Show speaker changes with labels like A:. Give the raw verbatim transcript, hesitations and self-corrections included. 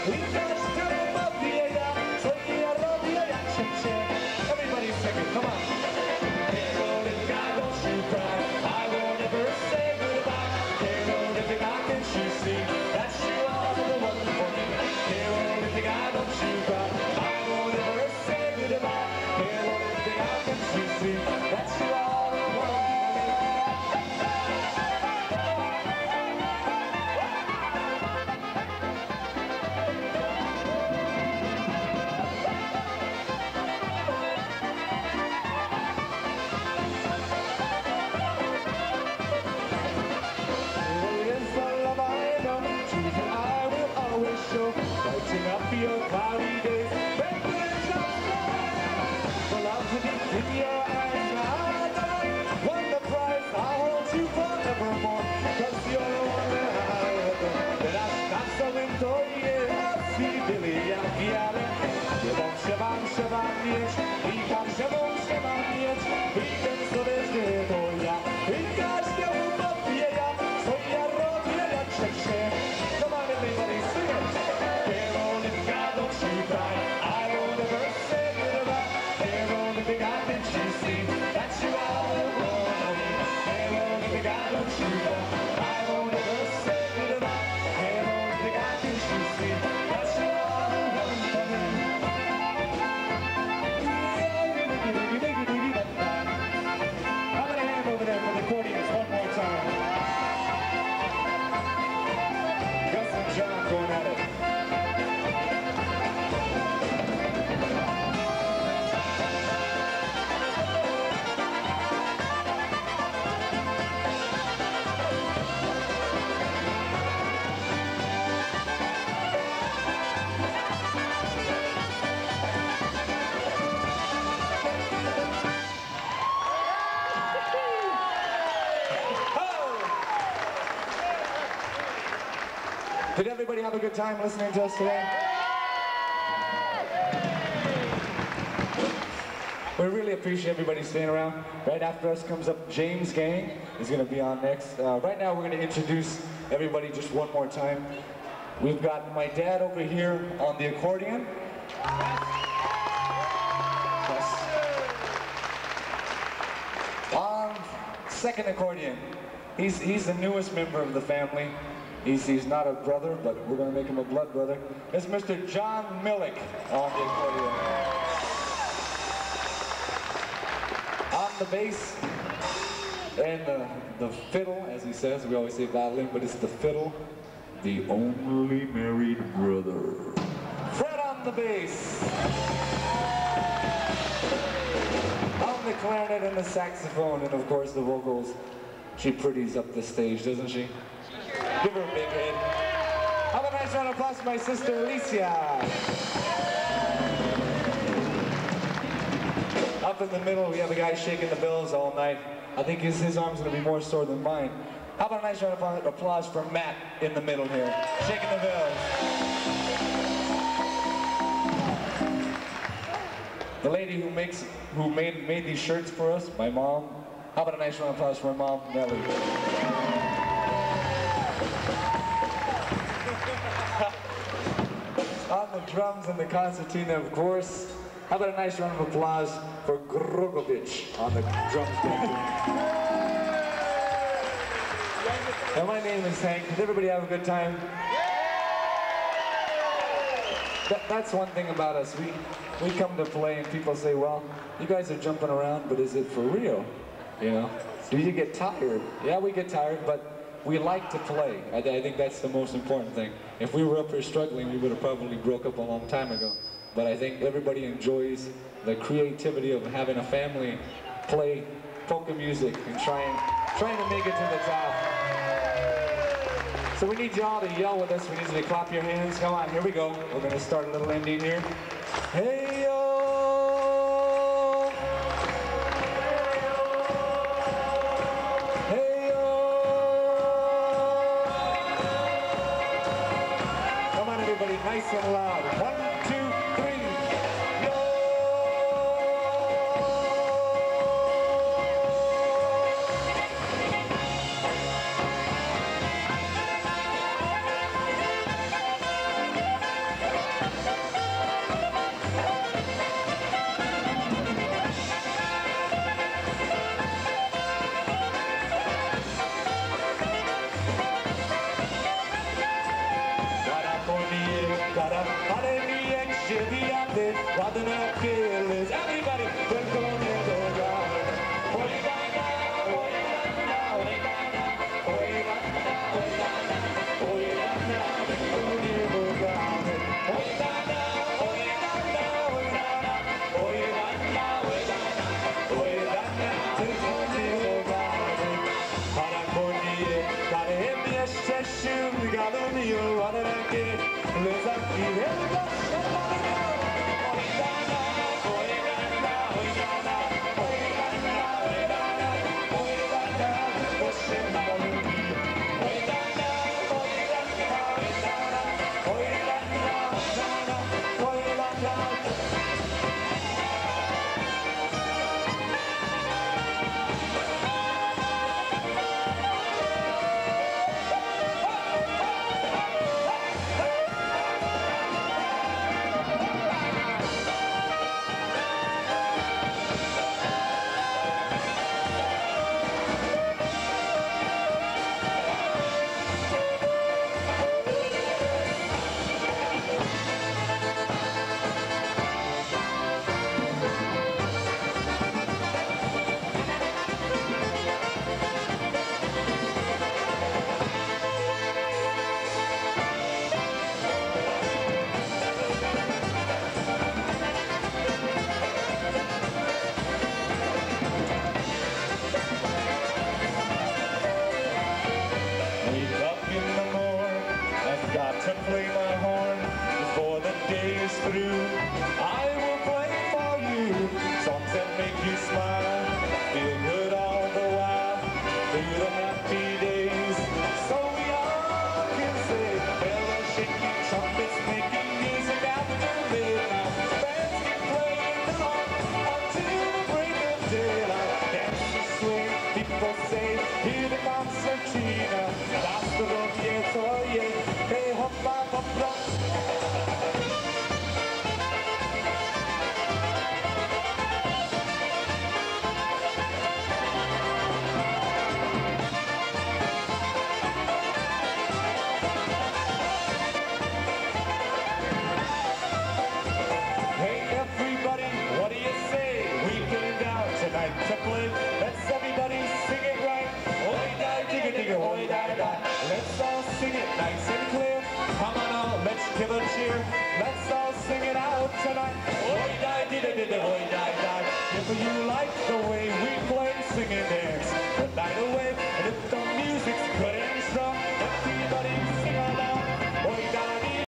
A: Everybody sing it, come on. Carol, if God don't you cry, I won't ever say goodbye. Carol, if God can you see that you are the one for me. Carol, if God don't you cry, I won't ever say goodbye. Carol, if God can you see that you are the one for me. Lighting up your cloudy days, breakfast of for love to be in your eyes. Now I won the prize, I'll hold you forevermore, cause you're the one that I adore. That I stanza windowie, si byli jak wiele. Jedam się wam, się wam mieć, i każdemu się wam mieć, i ten co będzie to ja, i każdemu popiję ja, co ja robię jak się. Come on everybody, sing it. Did everybody have a good time listening to us today? We really appreciate everybody staying around. Right after us comes up James Gang. Is going to be on next. Uh, right now we're going to introduce everybody just one more time. We've got my dad over here on the accordion. Yes. On second accordion. He's, he's the newest member of the family. He's, he's not a brother, but we're going to make him a blood brother. It's Mister John Millick on the accordion. On the bass and the, the fiddle, as he says, we always say violin, but it's the fiddle, the only married brother. Fred on the bass. On the clarinet and the saxophone, and of course the vocals. She pretties up the stage, doesn't she? Give her a big hand. How about a nice round of applause for my sister Alicia? Up in the middle, we have a guy shaking the bells all night. I think his, his arm's gonna be more sore than mine. How about a nice round of applause for Matt in the middle here, shaking the bells. The lady who makes, who made, made these shirts for us, my mom. How about a nice round of applause for my mom, Nellie? On the drums and the concertina, of course. How about a nice round of applause for Grogovich on the drums back there. And my name is Hank. Did everybody have a good time? That, that's one thing about us. We, we come to play and people say, well, you guys are jumping around, but is it for real? You know? Do you get tired? Yeah, we get tired, but we like to play. I, I think that's the most important thing. If we were up here struggling, we would have probably broke up a long time ago. But I think everybody enjoys the creativity of having a family play polka music and trying, trying to make it to the top. So we need y'all to yell with us. We need you to clap your hands. Come on, here we go. We're going to start a little ending here. Hey, yo! Nice and loud. One, two, three. Yo! ładny, ładny chwile. Everybody, tylko nie dogada. Oj dana, oj dana, oj dana, oj dana, oj dana, oj dana, tylko nie dogada. Oj dana, oj dana, oj dana, oj dana, oj dana, oj dana, tylko nie dogada. Harmonie, darem jeszcze sił, gadam i ładne, lezaki, helga,